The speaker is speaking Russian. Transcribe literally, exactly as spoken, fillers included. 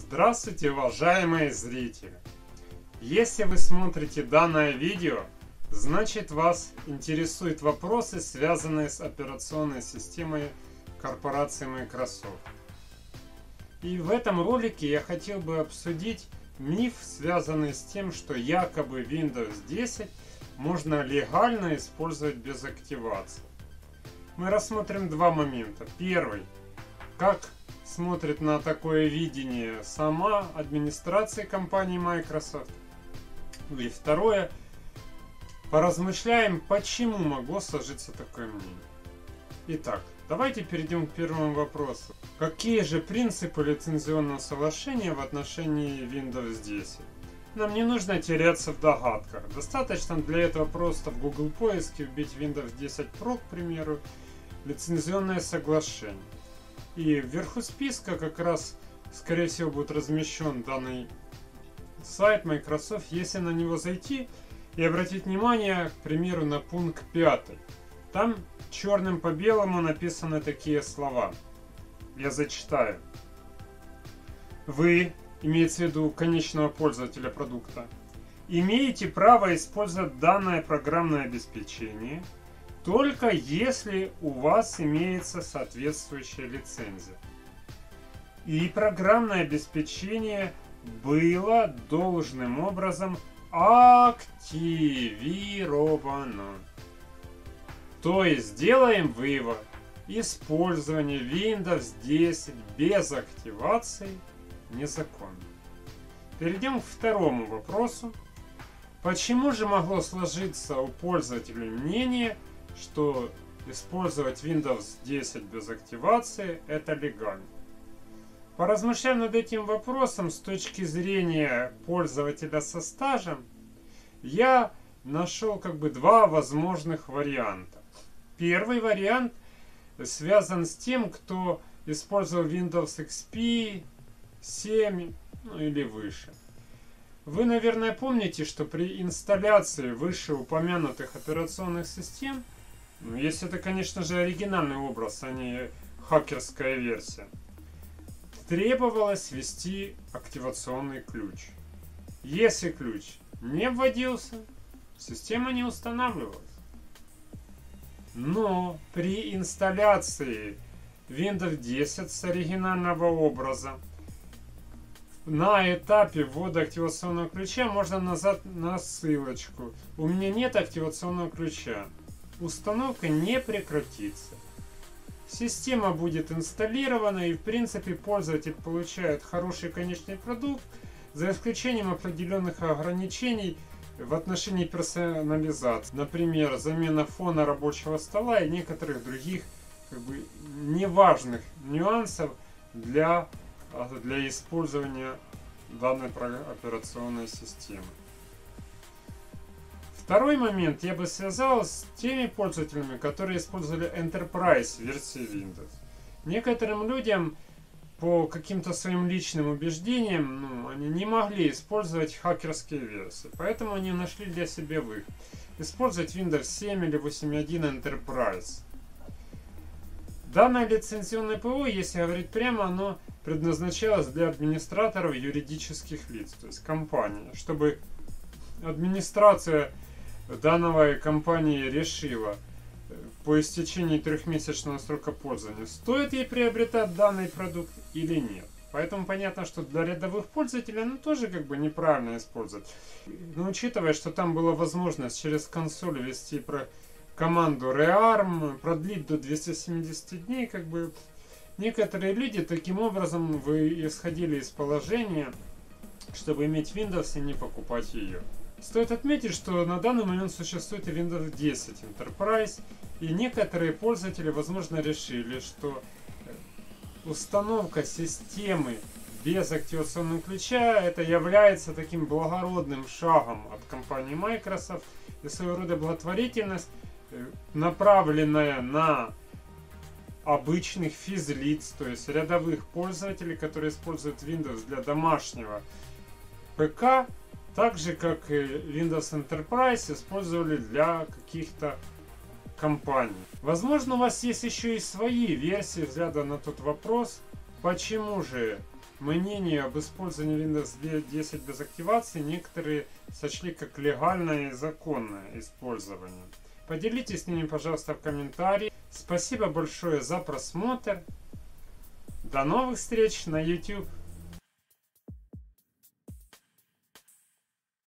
Здравствуйте, уважаемые зрители! Если вы смотрите данное видео, значит вас интересуют вопросы, связанные с операционной системой корпорации Microsoft. И в этом ролике я хотел бы обсудить миф, связанный с тем, что якобы Windows десять можно легально использовать без активации. Мы рассмотрим два момента. Первый. Как смотрит на такое видение сама администрация компании Microsoft. И второе. Поразмышляем, почему могло сложиться такое мнение. Итак, давайте перейдем к первому вопросу. Какие же принципы лицензионного соглашения в отношении Windows десять? Нам не нужно теряться в догадках. Достаточно для этого просто в Google поиске вбить Windows десять про, к примеру, лицензионное соглашение. И вверху списка как раз, скорее всего, будет размещен данный сайт Microsoft. Если на него зайти и обратить внимание, к примеру, на пункт пятый. Там черным по белому написаны такие слова. Я зачитаю. Вы, имеется в виду конечного пользователя продукта, имеете право использовать данное программное обеспечение только если у вас имеется соответствующая лицензия. И программное обеспечение было должным образом активировано. То есть делаем вывод. Использование Windows десять без активации незаконно. Перейдем к второму вопросу. Почему же могло сложиться у пользователей мнение, что использовать Windows десять без активации это легально? Поразмышляя над этим вопросом с точки зрения пользователя со стажем, я нашел как бы два возможных варианта. Первый вариант связан с тем, кто использовал Windows икс пи семь, ну, или выше. Вы, наверное, помните, что при инсталляции вышеупомянутых операционных систем, ну, если это, конечно же, оригинальный образ, а не хакерская версия, требовалось ввести активационный ключ. Если ключ не вводился, система не устанавливалась. Но при инсталляции Windows десять с оригинального образа на этапе ввода активационного ключа можно нажать на ссылочку. У меня нет активационного ключа. Установка не прекратится. Система будет инсталлирована, и в принципе пользователь получает хороший конечный продукт, за исключением определенных ограничений в отношении персонализации. Например, замена фона рабочего стола и некоторых других как бы неважных нюансов для, для использования данной операционной системы. Второй момент я бы связал с теми пользователями, которые использовали Enterprise версии Windows. Некоторым людям по каким-то своим личным убеждениям, ну, они не могли использовать хакерские версии, поэтому они нашли для себя выход. Использовать Windows семь или восемь точка один Enterprise. Данное лицензионное ПО, если говорить прямо, оно предназначалось для администраторов юридических лиц, то есть компании, чтобы администрация данной компании решила по истечении трехмесячного срока пользования, стоит ей приобретать данный продукт или нет. Поэтому понятно, что для рядовых пользователей оно тоже как бы неправильно использовать. Но учитывая, что там была возможность через консоль ввести про команду rearm, продлить до двухсот семидесяти дней, как бы некоторые люди таким образом вы исходили из положения, чтобы иметь Windows и не покупать ее. Стоит отметить, что на данный момент существует и Windows десять Enterprise, и некоторые пользователи, возможно, решили, что установка системы без активационного ключа это является таким благородным шагом от компании Microsoft и своего рода благотворительность, направленная на обычных физлиц, то есть рядовых пользователей, которые используют Windows для домашнего ПК, так же как и Windows Enterprise использовали для каких-то компаний. Возможно, у вас есть еще и свои версии взгляда на тот вопрос, почему же мнению об использовании Windows десять без активации некоторые сочли как легальное и законное использование. Поделитесь с ними, пожалуйста, в комментарии. Спасибо большое за просмотр. До новых встреч на YouTube.